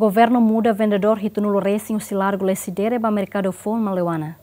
Governo muda vendedor hitunulo racing o largo lesidere ba mercado phone malewana.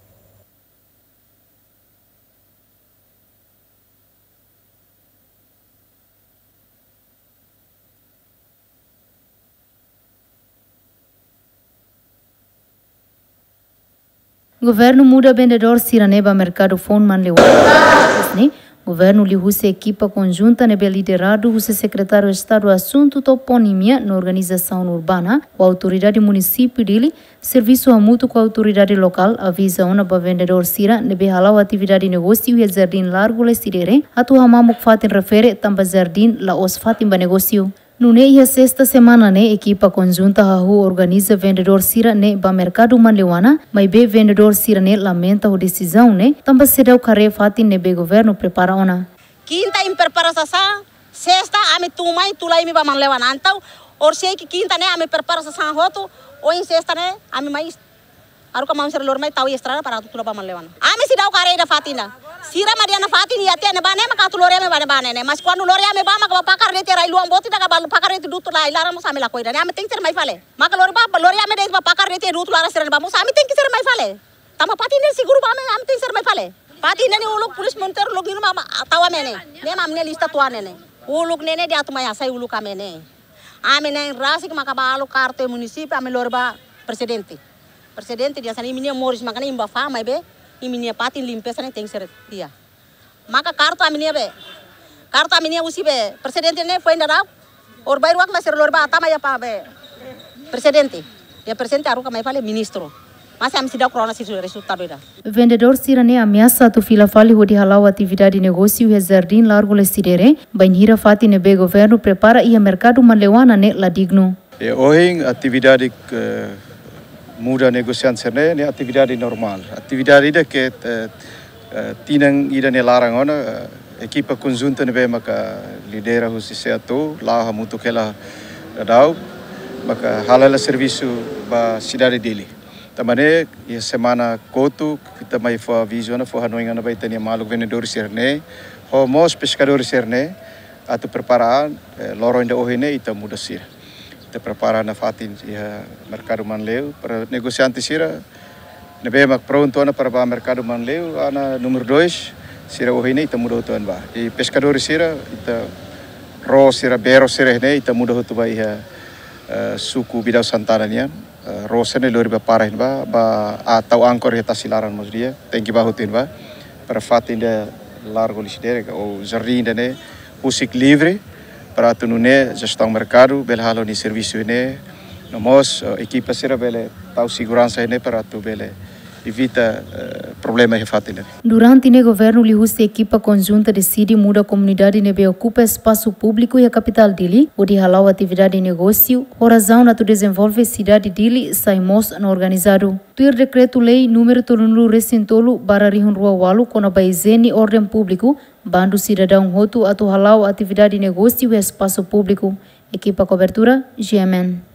Governo muda vendedor siraneba mercado phone manlewana. Governo lihuse equipa conjunta nebe liderado o secretário de Estado Assunto Toponímia na organização urbana, a autoridade município dele, serviço a mútuo com a autoridade local, avisa ona ba vendedor sira nebe halau atividade negócio e jardim largo lestirere, atu hamamuk fatin refere tamba jardim la os fatin ba negócio. Nune ia sexta semana ne equipa conjunta hahu organiza vendedor sira ne ba mercado manlewana, mas be vendedor sira ne lamenta a decisão ne, tamba sedau kare fatin ne be governo prepara ona. Quinta em preparação, sexta ame tumai tulai mi ba manlewana antau, or sei que quinta ne ame preparação roto, ou em sexta ne ame mais aruka mam ser lor mai tau estrada para tu ba manlewana. Ame sidau kare da fatina. Sira Mariana Fatini ya tiene bane maka tu loria me bane ne mas quando loria me ba maka pakar rete rai luang boti daga balu pakar rete dutu la ilara mo same la koida ne ame ting ser mai fale maka loria me des ba pakar rete dutu la ser ba mo same ting ser mai fale tama pati ne siguro ba me ame ting ser mai fale pati ne uluk pulis monter uluk ni ma tawa me ne mam ne lista tua ne uluk ne dia tu mai asai uluk ame ne ame ne rasik maka ba alu karte município ame lorba presidente dia sani minia moris maka ne imba fa mai be iminia pati limpeza ne tem ser dia maka kartu aminia usi be presidente ne foi ndara or bairro ak maser lor ba tama ya pa be presidente aruka mai fale ministro mas am sida corona si resultado ida vendedor sirane ameaça tu fila fale hodi halau atividade negócio e jardim largo lestirere banhira fati ne be governo prepara ia mercado manlewana ne la digno hoje atividade muda negosiasi ne atividade normal. Atividade ida que tinang ida ne larang ona equipa conjunta ne be maka lidera husi seatu la mutu kela dadau maka halala serviço ba cidade dele. Tamane ia semana kotu kita mai fo visiona fo hanoinga na bai tania malu vendedor serne ho mos pescador serne atu preparar loro ainda ohine ita muda sir. Te prepara na fatin ia mercado manleu para negociante sira nebe mak pronto ana para ba mercado manleu ana número 2 sira ohine ita muda tuan ba e pescador sira ita ro sira bero sira ne ita muda tu ba ia suku bidau Santana nia ro sene lori ba para ba atau angkor eta silaran mas dia thank you ba hutin ba para fatin de largo lisidere ou jardim ne usik livre para tu nune gestão mercado bel halo ni serviço ne nós equipa sera bele tau segurança ne para tu bele evita problema e fatina. Durante o governo lihuse equipa conjunta decide muda a comunidade ne ocupa espaço público e a capital dele, onde halau atividade de negócio, a razão na tu desenvolve cidade dele saimos no organizado. Tuir decreto lei número tolunulu recentolo bararihun rua walu kona baizeni ordem público, bando cidadão roto atu halau atividade de negócio e espaço público. Equipa cobertura GMN.